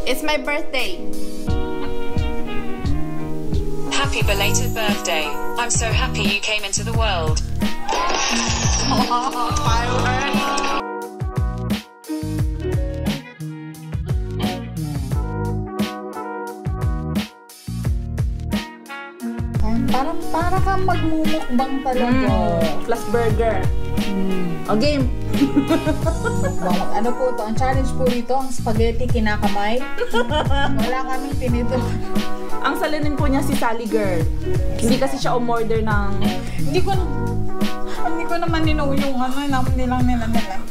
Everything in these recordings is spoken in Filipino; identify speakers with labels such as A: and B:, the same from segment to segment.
A: It's my birthday.
B: Happy belated birthday. I'm so happy you came into the world.
C: Para kang magmumukbang talaga.
A: Plus burger. O game.
C: Ano po ito? Ang challenge po ito, ang spaghetti kinakamay. Wala kaming tinito.
A: Ang salinin po niya si Sally Girl. Hindi kasi siya umorder ng...
C: Hindi ko naman ninuo yung nilang nila.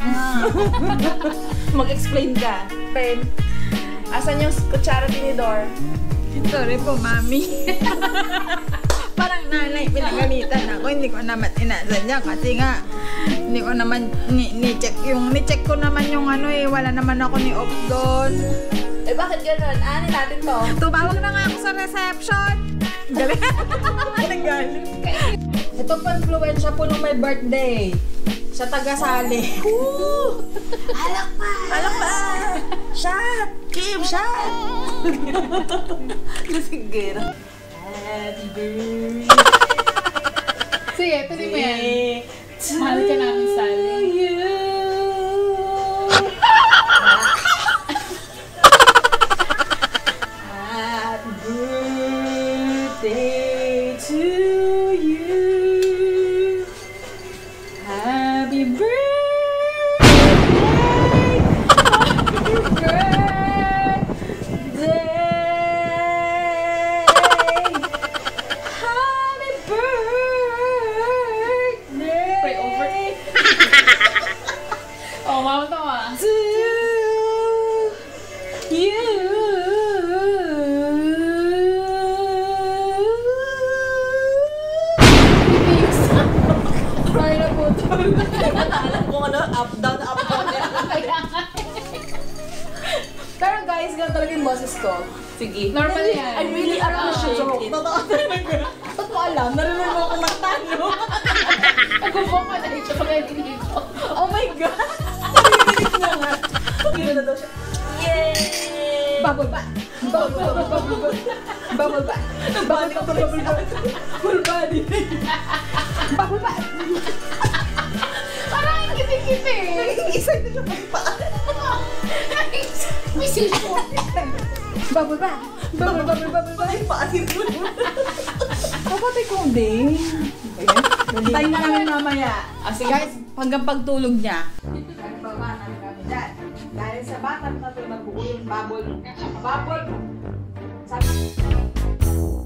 A: Mag-explain ka.
D: Pen. Asan yung kutsara tinidor?
C: Sorry po, mami. Parang nanay, pinagalitan ako. Hindi ko naman inasadya kasi nga hindi ko naman ni-check ko naman yung wala naman ako ni off doon.
D: Eh bakit ganun? Ani natin to.
C: Tumawag na nga ako sa reception. Galing. Nagaling. Ito po influensya po nung may birthday. Sa taga-sali. Alak pa! Shot! Kim, shot!
A: Sige.
C: Happy birthday! Sige, tuloy mo yan. Mahal ka namin, Sally. Happy birthday to you. Happy birthday. Happy birthday. Happy birthday.
D: Pray over.
C: Oh, mama to
A: To you.
C: Sorry na po to.
D: Alam ko up, down.
C: Pero guys, ganun talaga yung boses ko.
A: Sige.
C: Normal yan.
D: I'm really appreciate it.
C: Totoo talaga. Ba't mo alam? Narinig mo ako magtano.
D: Nagubong ka na ito pag narinig ko.
C: Oh my God!
D: Narinig na nga. Gila na daw siya. Yay!
C: Bubble bath! Bubble bath!
D: Nagbalik ako bubble bath. Full body.
C: Bubble bath! Parang ang kiti-kiti.
D: Nag-iisay na siya pagpaan.
C: May sisyo. Bubble bath! Bubble bath!
D: Ay, paanin mo.
C: Kapatid ko din.
A: Tayo na namin mamaya.
C: Guys, hanggang pagtulog niya. Nagbaba na kami dyan. Dahil sa bata na ito, nagbuo yung bubble. Sabi...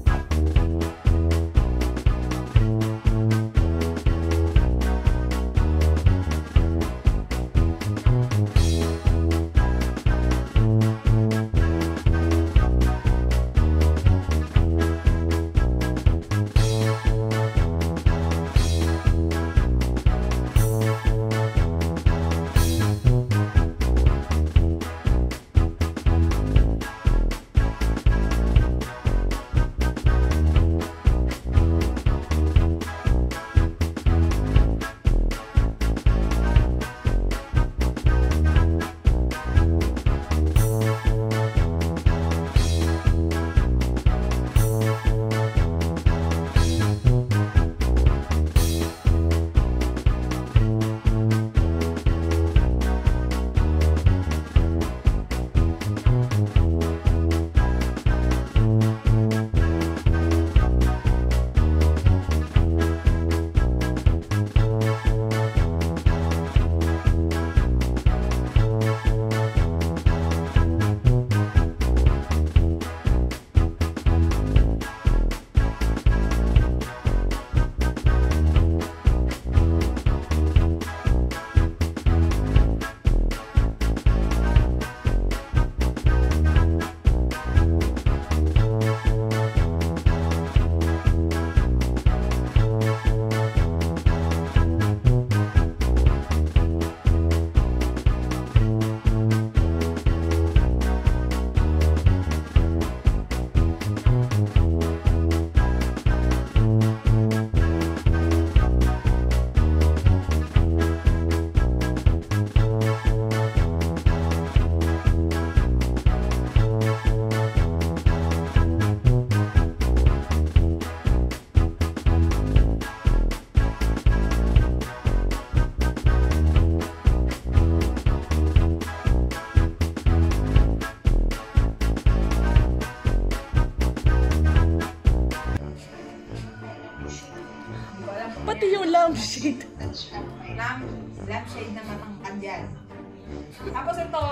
A: pati yung lampshade.
C: Lampshade na matangkad yan. Tapos ito,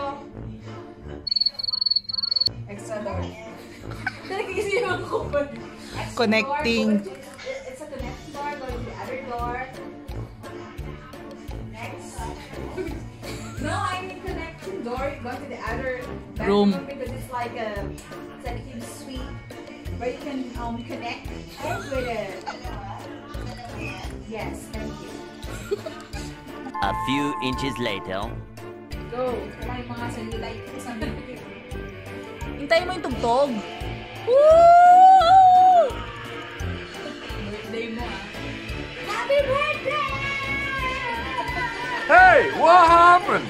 C: extra door. Nag-iisipan ko pa.
A: Connecting.
C: It's a connecting door going to the other door. Next. No, I mean connecting door going to the other
A: Room.
C: bedroom because it's like a executive suite where you can connect and with a... Yes, thank you.
E: A few inches later.
C: Go. Wala yung mga cellulite.
A: Hintayin mo yung tugtog. Woo!
C: Birthday mo Happy birthday!
F: Hey, what happened?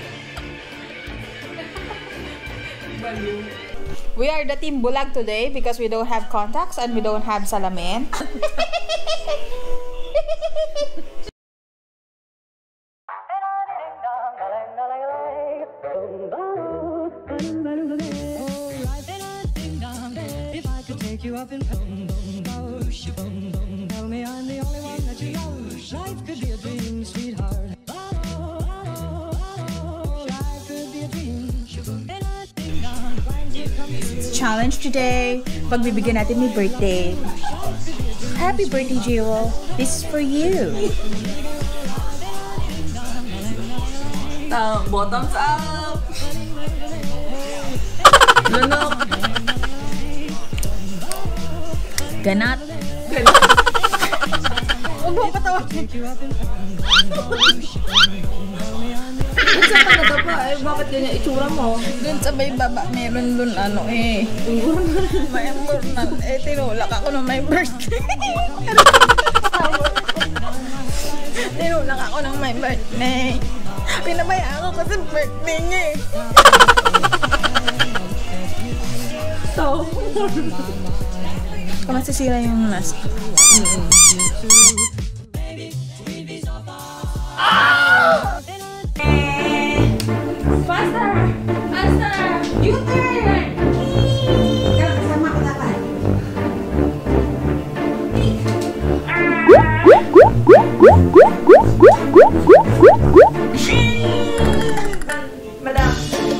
C: We are the Team Bulag today because we don't have contacts and we don't have salamin.
G: If I could take you up in tell me I'm the only one that you love. Life could be a dream, sweetheart. Life could be a dream.
C: Challenge today. Pagbibigyan natin may birthday. Happy birthday, Jewel. This is for you.
A: Bottoms up! Lunok! Ganat!
C: Huwag mo patawa.
A: Ba't sa pagkata pa? Eh, bakit ganyan itsura mo?
C: Doon sa may baba, meron doon ano eh. May important. Eh, tinulak ako ng may birthday. Tinulak ako ng may birthday. Pinabayaan ko sa birthday niya eh.
A: So,
C: Kung masisira yung mask.
A: faster! Faster! U-turn!
C: Kaya kasama ko dapat.
A: Madam!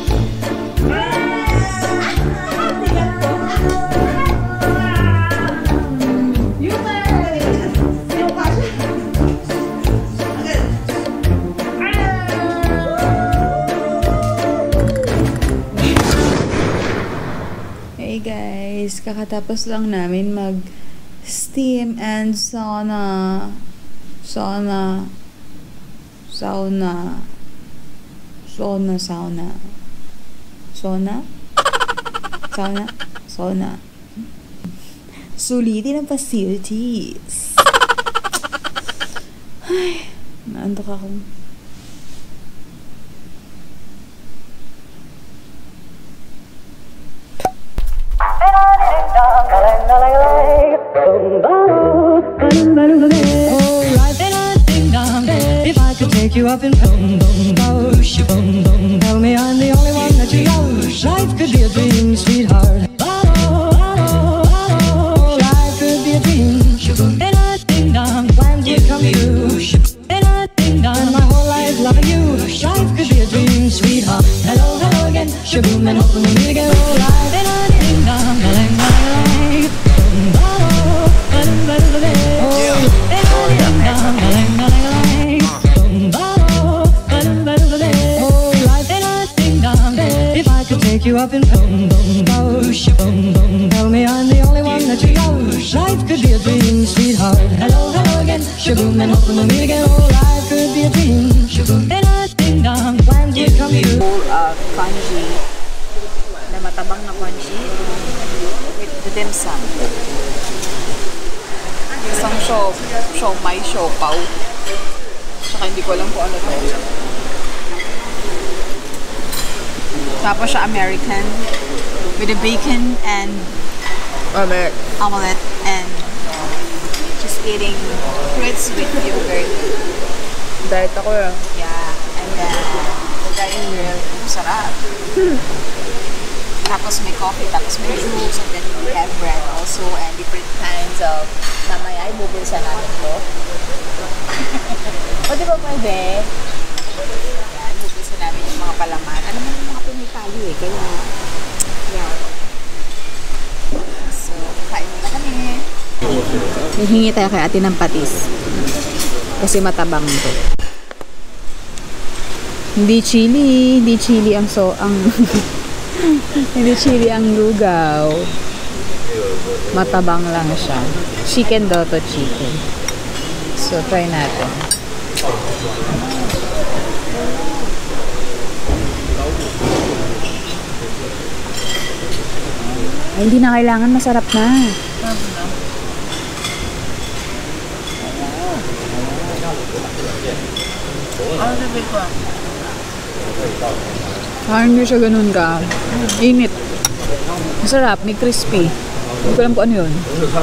C: Hey guys, kakatapos lang namin mag steam and sauna. Sauna. Sauna. Sauna, sauna. Sauna? Sauna? Sauna. Sulitin ang facilities. Ay, naantok ako.
G: Oh, life ain't a ding dong. If I could take you up in tell me I'm the only one that you love. Life could be a dream, sweetheart. Life could be a dream. Ain't a ding dong. Plans would come true. Ain't a ding dong. My whole life loving you. Life could be a dream, sweetheart. Hello, hello again. Shaboom and hoping we meet again. Oh, life ain't a ding dong. If I could take you up in tell me I'm the only one that you love. Life could be a dream, sweetheart. Hello, hello again. Shaboom and hoping we'll meet again. Oh, life could be a dream. Ain't a ding dong. Plans would come true.
C: Bowl of congee na matabang na congee with the dim sum. Isang siomai, siopaw. Saka hindi ko alam kung ano to. Tapos siya American with the bacon and omelette and just eating fruits with yogurt.
A: Diet ako ya.
C: Yeah, and then the diet grill, sarap. Tapos may coffee, tapos may juice, and then we have bread also and different kinds of mamaya ibubulsa namin to. Pwede ba pwede? Yan, bubusin namin yung mga palaman. Alam mo yung mga Pinoy tayo eh, kaya yan. So, kain na kami. Hihingi tayo kay ate ng patis. Kasi matabang to. Hindi chili ang hindi chili ang lugaw. Matabang lang siya. Chicken daw to, chicken. So, try natin. Ay, hindi na kailangan, masarap na. Hindi siya ganun ka. Init. Masarap, may crispy. Hindi ko alam kung ano yun.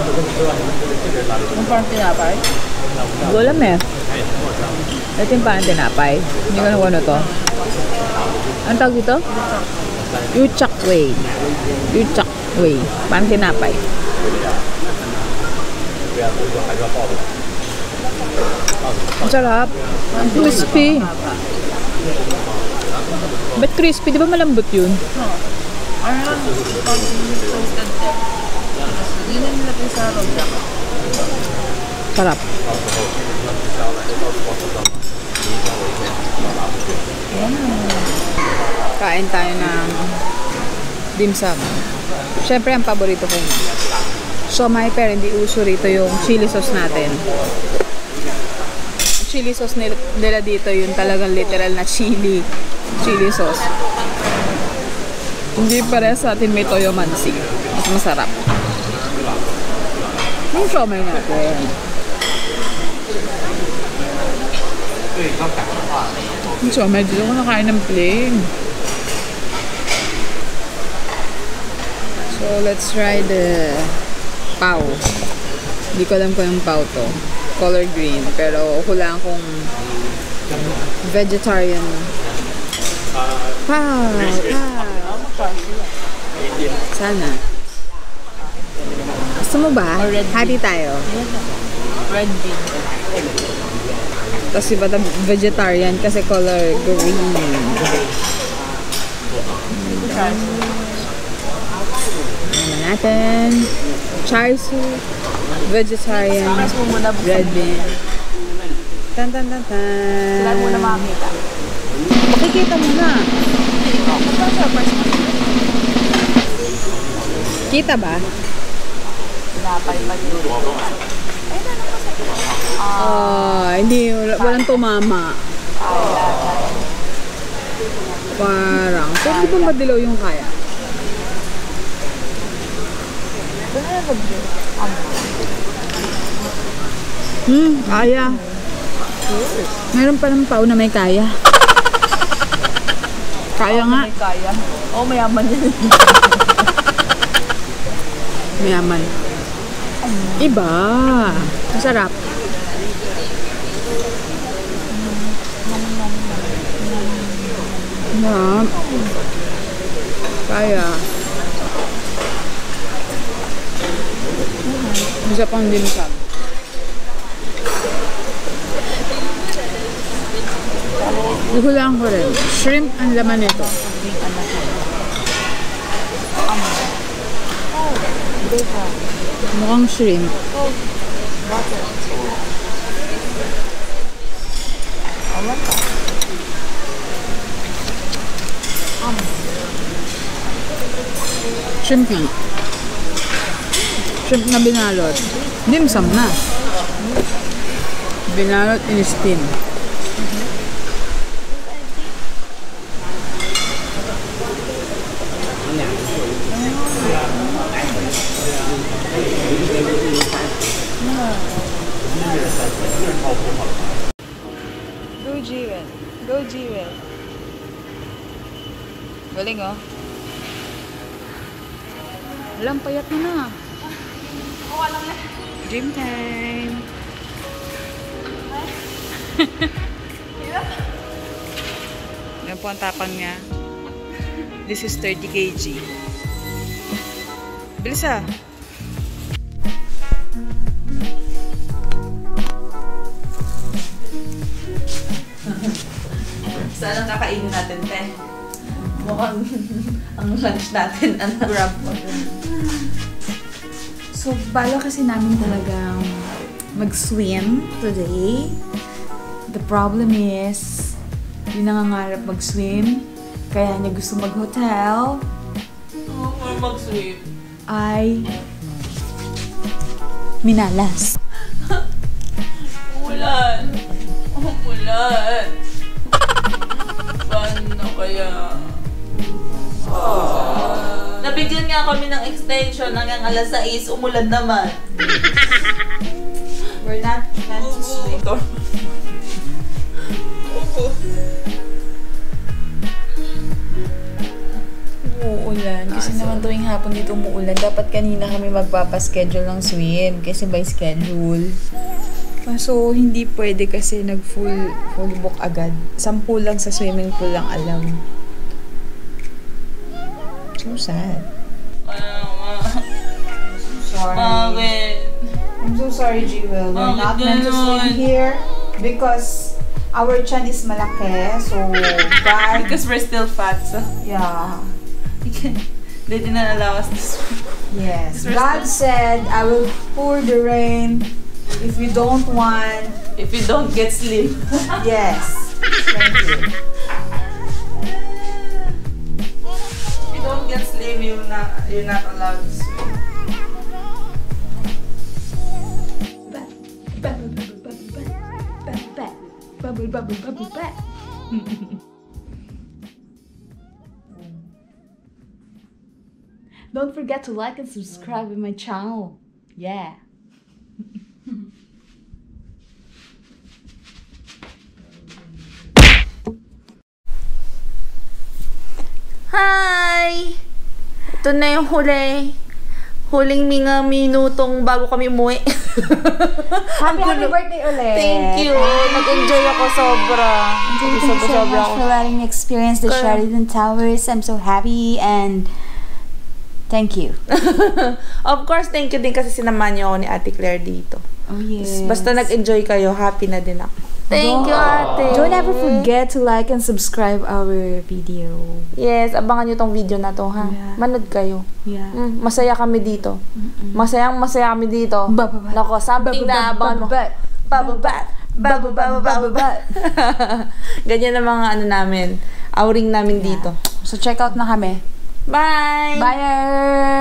A: Yung parang tinapay.
C: Hindi ko alam eh. Ito yung parang tinapay. Hindi ko alam kung ano to. Anong tawag dito? Yuchak Wei. Yuchak Wei. Parang tinapay. Ang sarap. Ang crispy. Ba't crispy? Di ba malambot yun?
A: Ano yun? Pag toasted din. Yun yung nilagay sa rojak.
C: Sarap. Kain tayo ng dim sum. Siyempre, ang paborito ko yun. Siomai, pero hindi uso rito yung chili sauce natin. Chili sauce nila dito, yung talagang literal na chili sauce. Hindi pare sa atin may toyo mansi. Mas masarap. Yung siomai natin. Yung siomai dito ko nakain ng plain. So, let's try the pao. Hindi ko alam kung yung pao to. Color green. Pero hula akong vegetarian pao. Sana. Gusto mo ba? Hati tayo.
A: Red bean.
C: Tapos iba vegetarian kasi color green. Natin char siu, vegetarian, red bean. Tan tan tan tan.
A: Sila muna makakita.
C: Makikita mo na. Kita ba?
A: Tinapay pa dito.
C: Hindi, walang tumama. Parang, pero di ba madilaw yung kaya? Kaya. Meron pa ng pao na may kaya. Kaya nga.
A: May kaya. Oo, mayaman yan.
C: Mayaman. Iba. Masarap. Kaya. Isa pang dim sum. Hulaan ko rin. Shrimp ang laman nito. Mukhang shrimp. Shrimp nga. Shrimp na binalot. Dim sum na. Binalot in steam. Go Jiwen. Go Jiwen. Galing oh. Alam, payat mo na. Dream time. Yan po ang tapang niya. This is 30 kg. Bilis ah.
D: kakainin natin, te? Mukhang ang lunch natin,
C: Grab po. So, bala kasi namin talagang mag-swim today. The problem is, yung nangangarap mag-swim, kaya niya gusto mag-hotel,
D: mag-swim.
C: ay minalas.
D: Umulan. Paano kaya? Nabigyan nga kami ng extension hanggang alas 6, umulan naman.
C: We're not meant to swim. Umuulan. Kasi naman tuwing hapon dito umuulan. Dapat kanina kami magpapaschedule ng swim. Kasi by schedule. So, hindi pwede kasi nag-full book agad. 10 lang sa swimming pool lang alam. So sad. Sorry.
D: Bakit?
C: I'm so sorry, Jewel. We're
D: Bakit
C: not meant to swim
D: ganun?
C: here because our chan is malaki. So, God,
D: Because we're still fat, so
C: yeah.
D: they did not allow us to swim.
C: Yes.
D: We're
C: God said, I will pour the rain if you don't want.
D: If you don't get slim.
C: Yes. Thank you.
D: If you don't get slim, you're not allowed to swim.
C: Don't forget to like and subscribe in my channel. Yeah.
D: Hi! Ito na yung huling mga minutong bago kami umuwi.
C: Happy birthday ulit.
D: Thank you. Nag-enjoy ako sobra.
C: Thank you so much for letting me experience the Sheridan Towers. I'm so happy and thank you.
D: Of course, thank you din kasi sinamahan niyo ako ni Ate Claire dito.
C: Oh yes.
D: Basta nag-enjoy kayo, happy na din ako. Thank you, Ate.
C: Don't ever forget to like and subscribe our video.
D: Yes, abangan niyo tong video na to, ha?
C: Yeah.
D: Manood kayo.
C: Yeah.
D: Masaya kami dito. Masaya kami dito.
C: Bababat.
D: Nako, something na abangan mo. Bababat. Ganyan ang mga ano namin, outing namin dito.
C: So check out na kami.
D: Bye!
C: Bye!